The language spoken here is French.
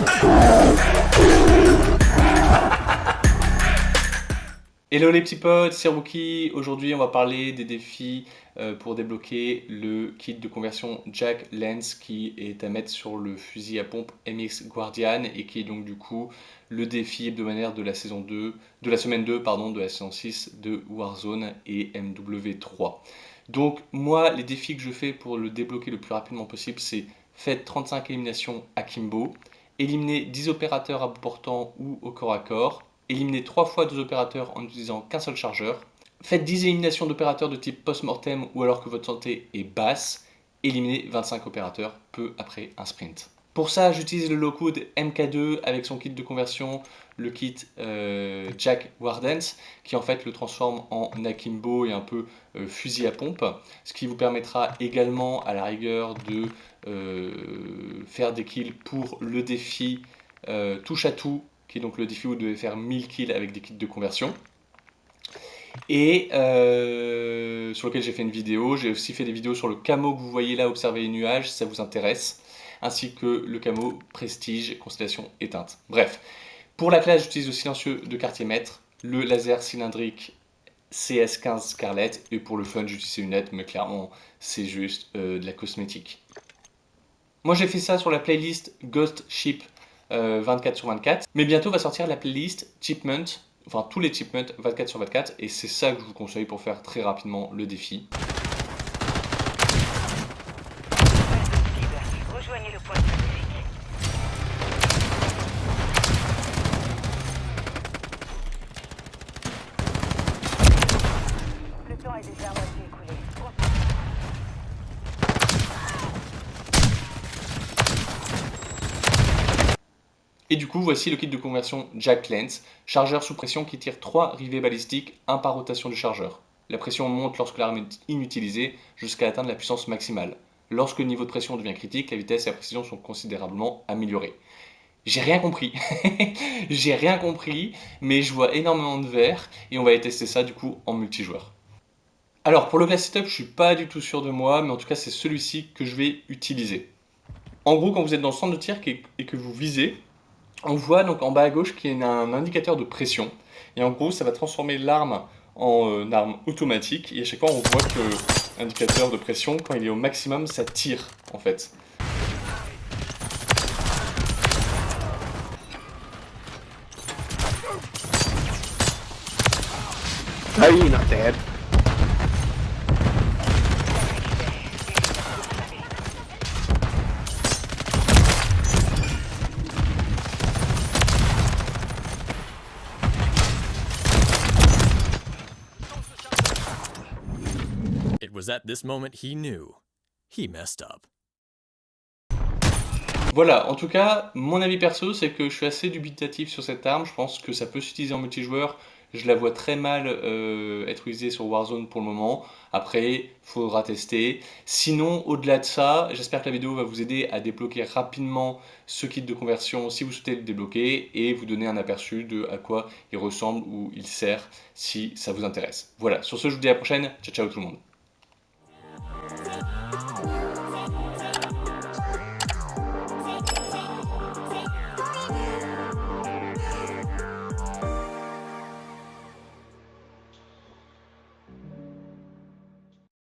Hello les petits potes, c'est Rookie. Aujourd'hui, on va parler des défis pour débloquer le kit de conversion Jack Lance qui est à mettre sur le fusil à pompe MX Guardian et qui est donc du coup le défi hebdomadaire de la saison 2, de la semaine 2, pardon, de la saison 6 de Warzone et MW3. Donc moi, les défis que je fais pour le débloquer le plus rapidement possible, c'est faites 35 éliminations à Kimbo, éliminer 10 opérateurs à bout portant ou au corps à corps, éliminez 3 fois 2 opérateurs en n'utilisant qu'un seul chargeur. Faites 10 éliminations d'opérateurs de type post-mortem ou alors que votre santé est basse. Éliminez 25 opérateurs peu après un sprint. Pour ça, j'utilise le low-code MK2 avec son kit de conversion, le kit Jack Wardens, qui en fait le transforme en akimbo et un peu fusil à pompe, ce qui vous permettra également à la rigueur de faire des kills pour le défi touche à tout, qui est donc le défi où vous devez faire 1000 kills avec des kits de conversion. Et sur lequel j'ai fait une vidéo. J'ai aussi fait des vidéos sur le camo que vous voyez là, observer les nuages, si ça vous intéresse, ainsi que le camo Prestige, constellation éteinte. Bref, pour la classe, j'utilise le silencieux de quartier maître, le laser cylindrique CS15 Scarlett, et pour le fun, j'utilise ces lunettes, mais clairement, c'est juste de la cosmétique. Moi, j'ai fait ça sur la playlist Ghost Ship 24 sur 24, mais bientôt va sortir la playlist Chipmunk, enfin tous les Chipmunks 24 sur 24, et c'est ça que je vous conseille pour faire très rapidement le défi. Rejoignez le point stratégique. Le temps est déjà à moitié écoulé. Et du coup, voici le kit de conversion Jack Lance, chargeur sous pression qui tire 3 rivets balistiques, 1 par rotation du chargeur. La pression monte lorsque l'arme est inutilisée jusqu'à atteindre la puissance maximale. Lorsque le niveau de pression devient critique, la vitesse et la précision sont considérablement améliorées. J'ai rien compris. J'ai rien compris, mais je vois énormément de verre et on va aller tester ça du coup en multijoueur. Alors pour le class setup, je suis pas du tout sûr de moi, mais en tout cas c'est celui-ci que je vais utiliser. En gros, quand vous êtes dans le centre de tir et que vous visez, on voit donc en bas à gauche qu'il y a un indicateur de pression. Et en gros, ça va transformer l'arme en arme automatique. Et à chaque fois, on voit que l'indicateur de pression, quand il est au maximum, ça tire en fait. Oh, you're not dead. It was at this moment he knew. He messed up. Voilà, en tout cas, mon avis perso, c'est que je suis assez dubitatif sur cette arme. Je pense que ça peut s'utiliser en multijoueur. Je la vois très mal être utilisée sur Warzone pour le moment. Après, faudra tester. Sinon, au-delà de ça, j'espère que la vidéo va vous aider à débloquer rapidement ce kit de conversion si vous souhaitez le débloquer et vous donner un aperçu de à quoi il ressemble ou il sert si ça vous intéresse. Voilà, sur ce, je vous dis à la prochaine. Ciao, ciao tout le monde.